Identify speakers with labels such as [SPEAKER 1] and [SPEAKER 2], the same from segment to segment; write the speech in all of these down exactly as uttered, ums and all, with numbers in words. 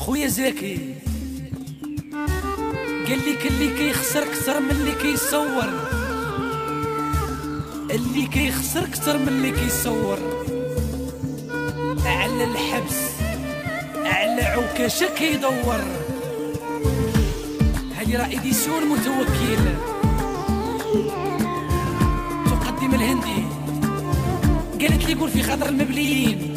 [SPEAKER 1] خويا زكي قال لك اللي كيخسر كتر من اللي كيصور، اللي كيخسر كتر من اللي كيصور، على الحبس على عكاشة كيدور. هذه راه إديسيون متوكل تقدم الهندي، قالت لي قول في خاطر المبليين.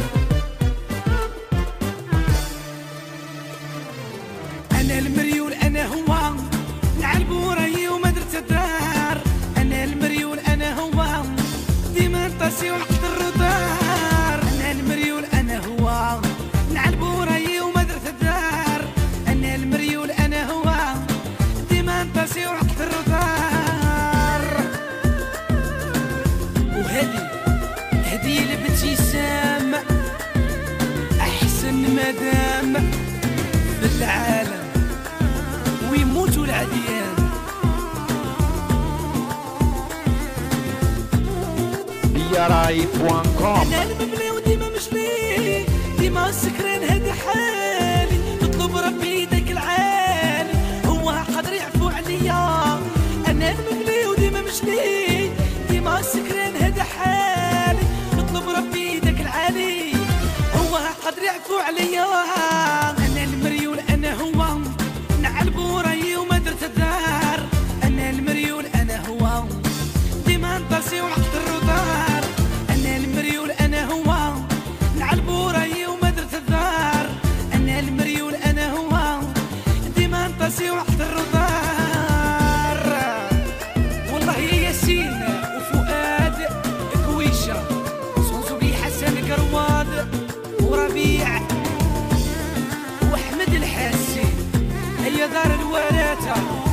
[SPEAKER 1] أنا المريول أنا هو نعلبو رايي وما درت الدار، أنا المريول أنا هو ديما نطاسي وحد الرطار. أنا المريول أنا هو نعلبو رايي وما درت الدار، أنا المريول أنا هو ديما نطاسي وحد الرطار. وهذه هدية لابتسام أحسن مدام في العالم ويموتوا العديان.
[SPEAKER 2] بيراي بوان كوم.
[SPEAKER 1] أنا المبلي وديما مشلي ديما سكران هذا حالي، نطلب ربي داك العالي هو قادر يعفو عليا. أنا المبلي وديما مشلي ديما سكران هذا حالي، نطلب ربي داك العالي هو قادر يعفو عليا. أنا المريول أنا هو نعلبو رايي وما درت الدار، أنا المريول أنا هو ديما نطاسي وحد الرطار. أنا المريول أنا هو نعلبو رايي وما درت الدار، أنا المريول أنا هو ديما نطاسي وحد الرطار. والله يا ياسين وفؤاد كويشة صنصوبي حسن قرواد وربيع واحمد الحاسي هي دار الولاته.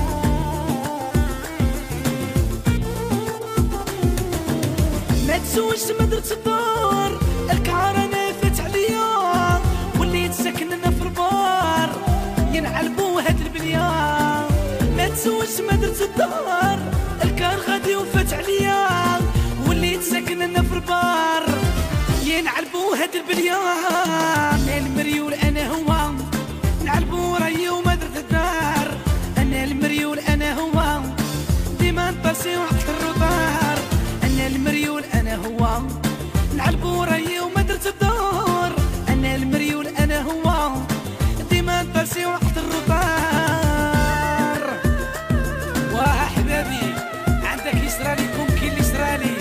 [SPEAKER 1] ما تزوجت ما درت الدار، الكعارة نافت عليا وليت ساكن انا في البار ينعلبو هاد البنيان. ما تزوجت ما درت الدار، الكار غادي وفات عليا وليت ساكن انا في البار ينعلبو هاد البنيان. المريول انا هو نعلبو رايي وما درت الدار، انا المريول انا هو ديما نطاسي وحد الرطار. أنا المريول أنا هو نعلبو رايي وما درت الدار، أنا المريول أنا هو ديما نطاسي وحد الرطار. واه حبابي عندك يسرالي كون كي اللي يسرالي.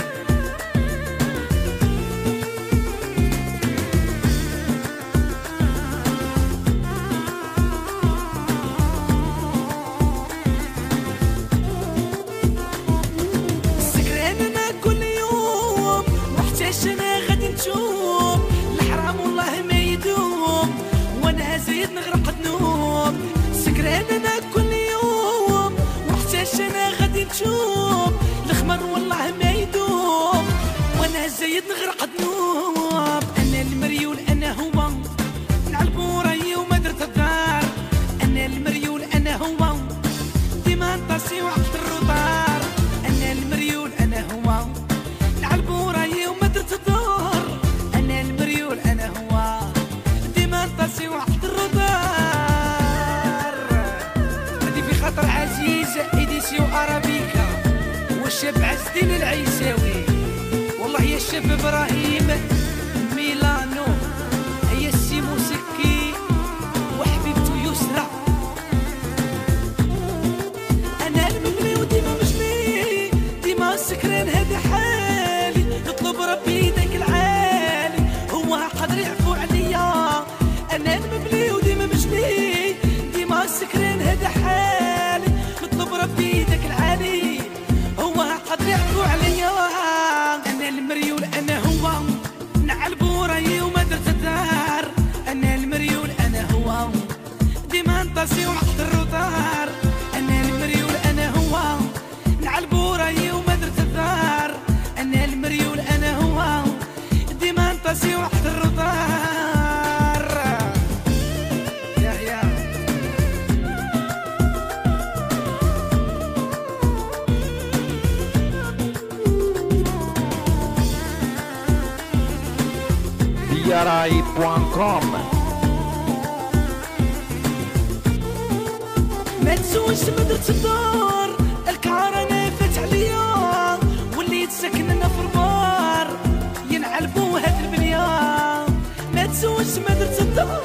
[SPEAKER 1] انا غادي نشوف الحرام والله ما يدوم، وانا زيد نغرق ذنوب. سكران انا كل يوم وحتاش انا غادي نشوف الخمر والله ما يدوم، وانا زيد نغرق ذنوب. انا المريول انا هو نعلبو رايي وما درت الدار، انا المريول انا هو ديما نطاسي وحد الرطار. انا المريول انا هو نعلبو رايي وما درت الدار، انا المريول انا هو ديما نطاسي وحد الرطار. هادي في خاطر عزيز إديسيو أرابيكا والشاب عز الدين العيساوي. والله يا الشاب إبراهيم ميلانو هي السي موسكي وحبيبته يسرى. أنا المبلي وديما مجلي ديما سكران هذا حالي، نطلب ربي داك العالي هو قادر يعفو عليا. أنا المبلي وديما مجلي ديما سكران هذا حالي، نطلب ربي داك العالي هو قادر يعفو عليا. أنا المريول أنا هو نعلبو رايي وما درت الدار، أنا المريول أنا هو ديما نطاسي وحد الرطار. أنا المريول أنا هو نعلبو رايي وما درت الدار، أنا المريول أنا هو ديما نطاسي وحد الرطار. يا يا
[SPEAKER 2] بيراي بوان كوم.
[SPEAKER 1] ما تسوش ما درت الدار الكعارة نافت عليا وليت ساكننا في البار ينعلبو هاد البليا ما تسوش ما درت الدار